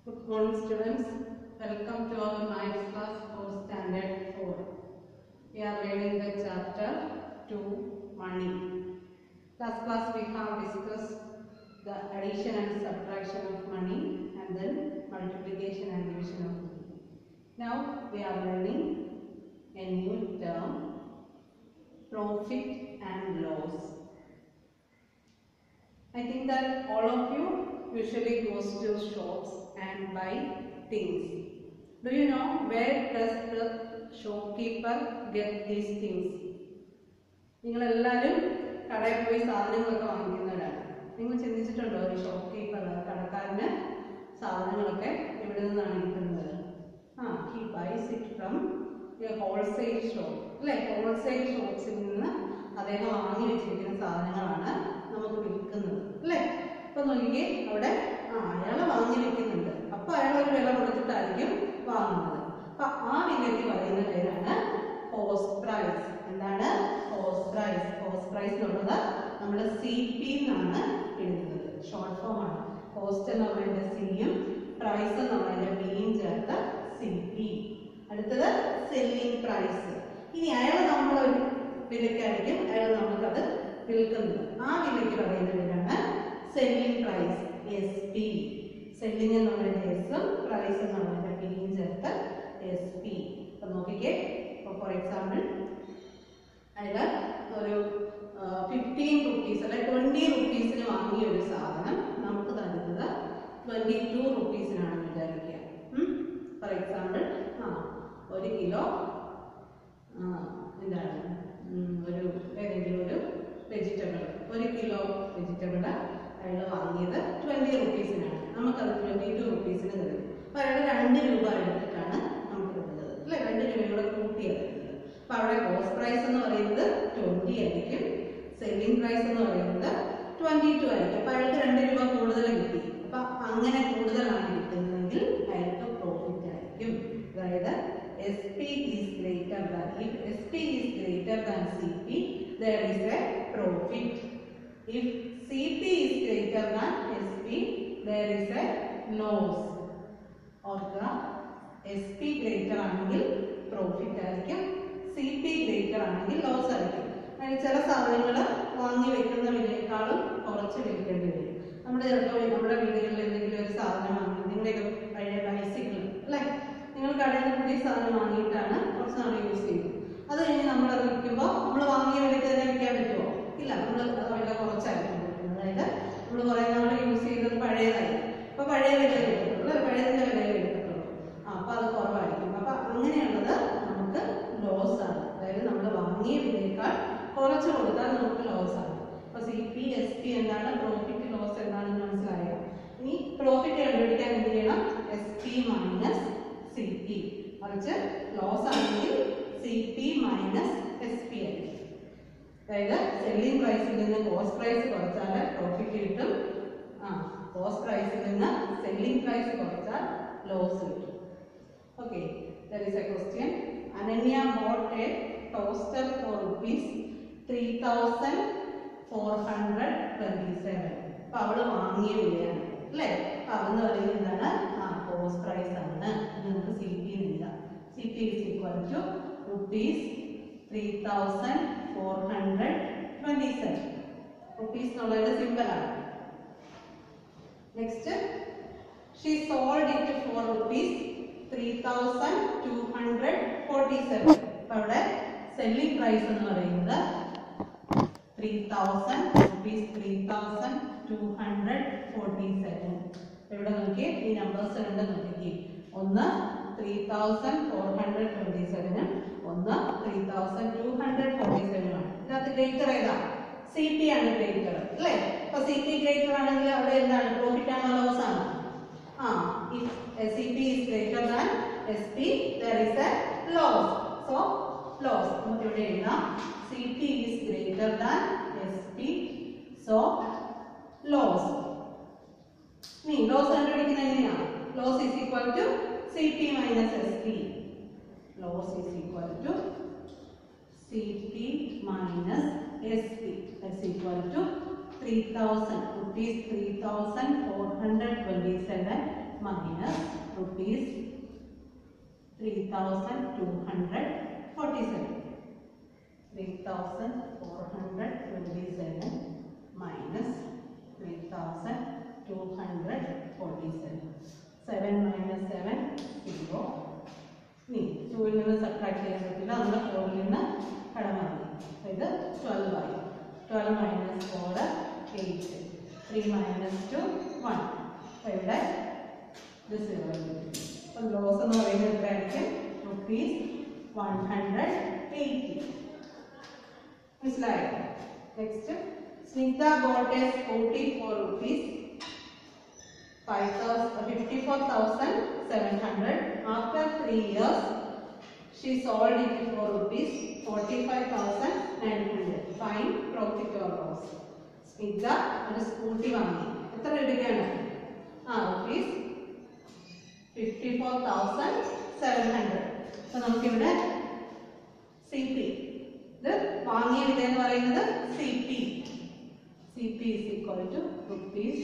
Good morning students, welcome to our maths class for standard 4. We are reading the chapter 2 money. Last class we have discussed the addition and subtraction of money and then multiplication and division of money. Now we are learning a new term, profit and loss. I think that all of you usually goes to shops and buy things. Do you know where does the shopkeeper get these things? നിങ്ങൾ എല്ലാവരും കടയിൽ പോയി സാധനങ്ങളൊക്കെ വാങ്ങിക്കുന്നവരാണ്. നിങ്ങൾ ചിന്തിച്ചിട്ടുണ്ടോ ഒരു ഷോപ്കീപ്പർ കടക്കാരന് സാധനങ്ങളൊക്കെ എവിടെ നിന്നാണ് കിട്ടുന്നത്? He buys it from a wholesale shop. അല്ലേ? ഹോൾസെയിൽ ഷോപ്സിൽ നിന്ന് അദ്ദേഹം വാങ്ങി വെച്ചിരിക്കുന്ന സാധനങ്ങളാണ് നമുക്ക് വിൽക്കുന്നത്. അല്ലേ? അപ്പൊ നോക്കിക്കേ, അവിടെ അയാൾ വാങ്ങി വെക്കുന്നുണ്ട്. അപ്പൊ അയാൾ ഒരു വില കൊടുത്തിട്ടായിരിക്കും വാങ്ങുന്നത്. അപ്പൊ ആ വിലയ്ക്ക് പറയുന്ന പേരാണ് കോസ്റ്റ് പ്രൈസ്. എന്താണ് കോസ്റ്റ് പ്രൈസ്? കോസ്റ്റ് പ്രൈസ് എന്നുള്ളത് നമ്മുടെ CP എന്നാണ് എഴുതുന്നത്. ഷോർട്ട് ഫോം ആണ്. കോസ്റ്റ് എന്ന് പറയുന്നത് സിയും പ്രൈസ് എന്ന് പറയുന്നത് ബിയും ചേർത്ത CP. അടുത്തത് സെല്ലിംഗ് പ്രൈസ്. ഇനി അയാൾ നമ്മളൊരു വിലയ്ക്കായിരിക്കും അയാൾ നമുക്കത് വിൽക്കുന്നത്. ആ വിലയ്ക്ക് പറയുന്ന പേരാണ് സെല്ലിംഗ് പ്രൈസ്, SP. സെല്ലിംഗ് എന്ന് പറയുന്നത് എസും പ്രൈസ് എന്ന് പറയുന്നത് ബിയും ചേർത്ത് SP. അപ്പൊ നോക്കിക്കേ, ഫോർ എക്സാമ്പിൾ അയാൾ ഒരു 15 റുപ്പീസ് അല്ലെ 20 റുപ്പീസിന് വാങ്ങിയ ഒരു സാധനം നമുക്ക് തരുന്നത് 22 റുപ്പീസിനാണെന്ന് വിചാരിക്കുക. ഫോർ എക്സാമ്പിൾ ഒരു കിലോ എന്താണ് ഒരു ഏതെങ്കിലും ഒരു വെജിറ്റബിൾ, ഒരു കിലോ വെജിറ്റബിൾ അയാൾ വാങ്ങിയത് 20 റുപ്പീസിനാണ്. നമുക്കത് 22 റുപ്പീസിന് തരും. അപ്പൊ അയാൾ 2 രൂപ എടുത്തിട്ടാണ് നമുക്ക് തരുന്നത്. അല്ലെ? 2 രൂപയും കൂടെ കൂട്ടിയാണ് തരുന്നത്. അപ്പൊ അവിടെ കോസ്റ്റ് പ്രൈസ് എന്ന് പറയുന്നത് 20 ആയിരിക്കും, സെല്ലിംഗ് പ്രൈസ് എന്ന് പറയുന്നത് 22 ആയിരിക്കും. അപ്പൊ അയാൾക്ക് 2 രൂപ കൂടുതൽ കിട്ടി. അപ്പൊ അങ്ങനെ കൂടുതലാണ് കിട്ടുന്നതെങ്കിൽ അയാൾക്ക് പ്രോഫിറ്റ് ആയിരിക്കും. അതായത് SP is greater than, if SP is greater than CP, there is a profit. If CP is greater than SP, there is a loss. ഓർക്കുക, SP greater ആണെങ്കിൽ പ്രോഫിറ്റ് ആയിരിക്കും, CP greater ആണെങ്കിൽ ലോസ് ആയിരിക്കും. അതിന് ചില സാധനങ്ങൾ വാങ്ങി വെക്കുന്ന വിലയേക്കാളും കുറച്ച് വിൽക്കേണ്ടി വരും. നമ്മുടെ വീടുകളിൽ എന്തെങ്കിലും ഒരു സാധനം വാങ്ങി, നിങ്ങളുടെയൊക്കെ പഴയ ബൈസിക്കിൾ അല്ലേ, നിങ്ങൾ കടയിൽ നിന്ന് പുതിയ സാധനം വാങ്ങിയിട്ടാണ് കുറച്ച് നാൾ യൂസ് ചെയ്യുന്നത്. അത് കഴിഞ്ഞ് നമ്മളത് വിൽക്കുമ്പോൾ നമ്മൾ വാങ്ങിയ വിലയ്ക്ക് തന്നെ വിൽക്കാൻ പറ്റുമോ? ഇല്ല, നമ്മൾ വില കുറച്ചായിരിക്കും കൊടുക്കുന്നത്. അതായത് നമ്മൾ കുറേ നാൾ യൂസ് ചെയ്തത് പഴയതായി, അപ്പൊ പഴയ വില കിട്ടത്തുള്ളൂ, പഴയതിന്റെ വില കിട്ടത്തുള്ളൂ. അപ്പൊ അത് കുറവായിരിക്കും. അപ്പൊ അങ്ങനെയുള്ളത് നമുക്ക് ലോസ് ആണ്. അതായത് നമ്മൾ വാങ്ങിയ വിലയേക്കാൾ കുറച്ച് കൊടുത്താൽ നമുക്ക് ലോസ് ആണ്. അപ്പൊ CP SP എന്താണ്, പ്രോഫിറ്റ് ലോസ് എന്താണെന്ന് മനസ്സിലായോ? ഇനി പ്രോഫിറ്റ് കണ്ടുപിടിക്കാൻ എന്ത് ചെയ്യണം? SP minus CP. മറിച്ച് ലോസ് ആണെങ്കിൽ CP മൈനസ് SP ആയിരിക്കും. അതായത് സെല്ലിംഗ് പ്രൈസിൽ നിന്ന് കോസ്റ്റ് പ്രൈസ് കുറച്ചാൽ പ്രോഫിറ്റ് കിട്ടും, കോസ്റ്റ് പ്രൈസിൽ നിന്ന് സെല്ലിംഗ് പ്രൈസ് കുറച്ചാൽ ലോസ് കിട്ടും. Okay, there is a question. Ananya bought a toaster for rupees 3,427. അപ്പൊ അവള് വാങ്ങിയ വിലയാണ് അല്ലേ? അപ്പൊ അവന്ന് പറയുന്നത് എന്താണ്? കോസ്റ്റ് പ്രൈസ് ആണ്. നമുക്ക് CP എഴുതാം. CP is equal to rupees 3,427. Rupees എന്നുള്ളത് സിമ്പിൾ ആണ്. Next, she sold it for rupees 3,247. അപ്പൊ അവിടെ സെല്ലിംഗ് പ്രൈസ് എന്ന് പറയുന്നത് 3,247. ഇവിടെ നോക്കിയേ, ഈ നമ്പേഴ്സ് രണ്ട് നോക്കിക്കേ. ഒന്ന് 3,427, ഒന്ന് 3,247 ആണ്. ഇതിനകത്ത് ഗ്രേറ്റർ ഏതാ? CP ആണ് ഗ്രേറ്റർ അല്ലേ? അപ്പൊ CP ഗ്രേറ്റർ ആണെങ്കിൽ അവിടെ എന്താണ്? പ്രോഫിറ്റ് ആണോ ലോസ് ആണ്? If CP is greater than SP, there is a loss. So loss. നമുക്ക് ഇവിടെ എഴുതാം CP is greater than SP, so loss. നീ ലോസ് കണ്ടുപിടിക്കുന്നത് എങ്ങനെയാണ്? Loss is equal to CP minus SP. Loss is equal to CP minus SP. That's equal to 3,000 rupees 3,427 minus rupees 3,247. 3,427 minus 3,247. 7 minus 7, 0. ഇനി 2 ൽ നിന്ന് subtract ചെയ്യാൻ പറ്റില്ല, നമ്മുടെ 4 ൽ നിന്ന് കടമാറി. ഇത് 12 ആയി. 12 minus 4, 8. 3 minus 2, 1. അപ്പോൾ ഇവിടെ ഇത് 0 ആയിരിക്കും. അപ്പോൾ ലോസ് എന്ന് പറയുന്നത് എത്രയായിരിക്കും? rupees 180. മനസ്സിലായോ? Next Snigdha bought a scooty for rupees 54,700. After 3 years, she sold it for rupees 45,900. Find profit or loss. Snigdha ഒരു സ്കൂട്ടി വാങ്ങി. എത്ര രൂപയ്ക്കാണ്? rupees 54,700. അപ്പോൾ നമുക്കിവിടെ CP, ഇത് വാങ്ങിയ വില എന്ന് പറയുന്നത് CP. CP is equal to rupees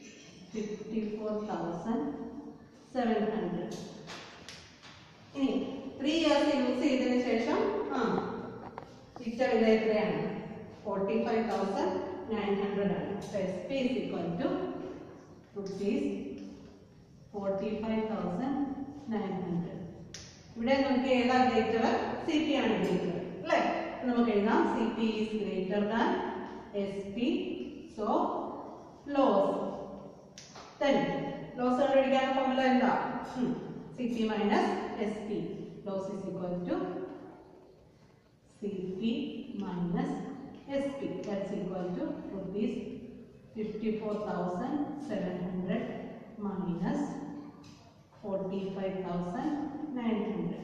54,700. ഇനി 3 years യൂസ് ചെയ്തതിന് ശേഷം വിറ്റ വില എത്രയാണ്? 45,900 ആണ്. SP is equal to rupees 45,900. ഇവിടെ നമുക്ക് ഏതാ ഗ്രേറ്റർ? CP ആണ് ഗ്രേറ്റർ അല്ലേ? നമുക്ക് എഴുതാം CP is greater than SP. So loss. Then loss കണ്ടുപിടിക്കാനുള്ള ഫോർമുല എന്താ? CP minus SP. Loss is equal to CP minus SP. That's equal to rupees 54,700 minus 45,900.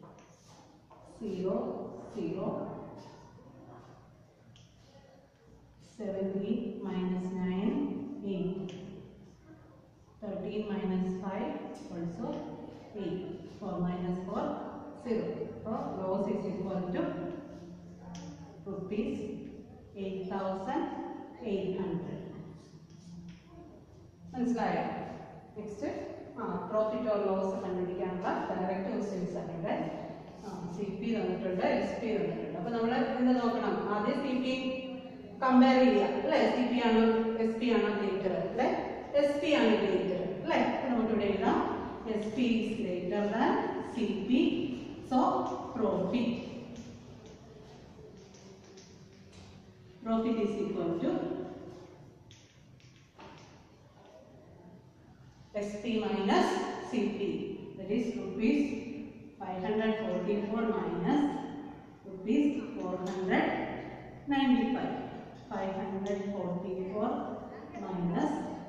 0, 0. 17 minus 9, 8. 13 minus 5, also 8. 4 minus 4, 0. So loss is equal to rupees 8,800. മനസ്സിലായോ? Next profit or loss കണ്ടുപിടിക്കാനുള്ള direct questions ആണ് ഇവിടെ. CP തന്നിട്ടുണ്ട്, SP തന്നിട്ടുണ്ട്. അപ്പോൾ നമ്മൾ എന്ത് നോക്കണം? ആദ്യം CP കമ്പയർ ചെയ്യുക അല്ലേ? CP ആണോ SP ആണോ ഗ്രേറ്റർ അല്ലേ? SP ആണ് ഗ്രേറ്റർ അല്ലേ? നമുക്ക് ഇവിടെ എഴുതാം SP is greater than CP. So profit is equal to SP minus CP. That is rupees 544 minus rupees 495. 544 minus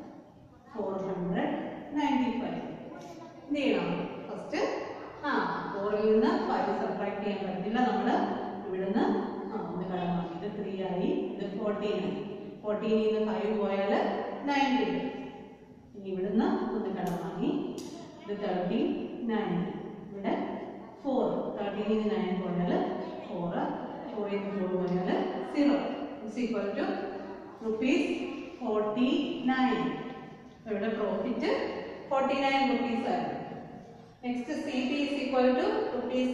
495. എന്ത് ചെയ്യണം? ഫസ്റ്റ് 4 ൽ നിന്ന് 5 സബ്ട്രാക്ട് ചെയ്യാൻ പറ്റില്ല. നമ്മൾ ഇവിടുന്ന് ഒന്ന് കടമാക്കി. ഇത് 3 ആയി, ഇത് 14 ആയി. 14 ൽ നിന്ന് 5 പോയാൽ 9 കിട്ടും. ഇനി ഇവിടുന്ന് ഒന്ന് കടമാക്കി. ഇത് 39. ഇവിടെ 4. 13 ൽ നിന്ന് 9 പോയാൽ 4. 4 ൽ നിന്ന് 4 പോയാൽ 0. Is equal to rupees 49. ഇവിടെ പ്രോഫിറ്റ് 49 rupees ആണ്. Next CP is equal to rupees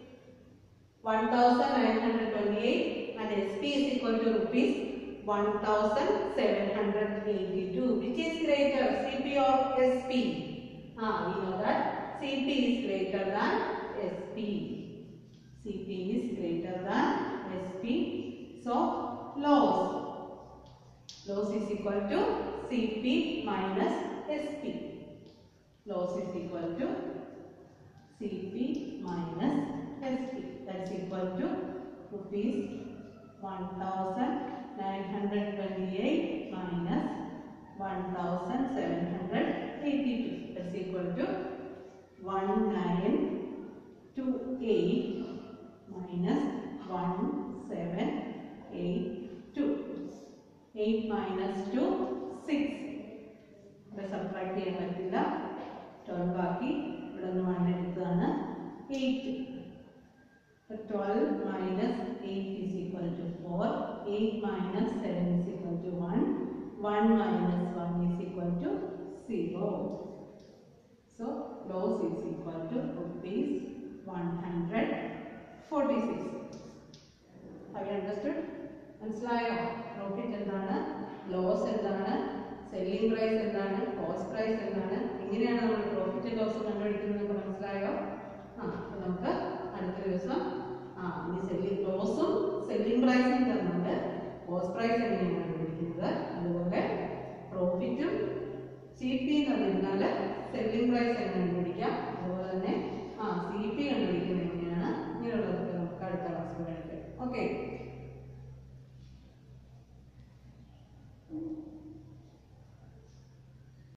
1,928 and SP is equal to rupees 1,782. Which is greater, CP or SP? We know that CP is greater than SP. CP is greater than SP. So loss is equal to CP minus SP. Loss is equal to CP minus SP. That's equal to rupees 1,928 minus 1,782. That's equal to 1928 minus 1782. 8 minus 2, 6. ഇവിടെ subtract ചെയ്യാൻ പറ്റില്ല. 12 ബാക്കി. ഇവിടെ നിന്ന് 1 എടുത്തതാണ് 8. 12 minus 8 is equal to 4. 8 minus 7 is equal to 1. 1 minus 1 is equal to 0. So loss is equal to rupees 146. Have you understood? മനസ്സിലായോ? Profit എന്താണ്, loss എന്താണ്, സെല്ലിംഗ് പ്രൈസ് എന്താണ്, കോസ്റ്റ് പ്രൈസ് എന്താണ്, എങ്ങനെയാണ് നമ്മൾ പ്രോഫിറ്റ് ലോസ് കണ്ടുപിടിക്കുന്നത് മനസ്സിലായോ? നമുക്ക് അടുത്ത ദിവസം ഈ സെല്ലിംഗ് ലോസും സെല്ലിംഗ് പ്രൈസും തന്നുണ്ട്, കോസ്റ്റ് പ്രൈസ് എങ്ങനെയാണ് കണ്ടുപിടിക്കുന്നത്, അതുപോലെ പ്രോഫിറ്റും CP തന്നിരുന്നാൽ സെല്ലിംഗ് പ്രൈസ് എങ്ങനെ കണ്ടുപിടിക്കാം,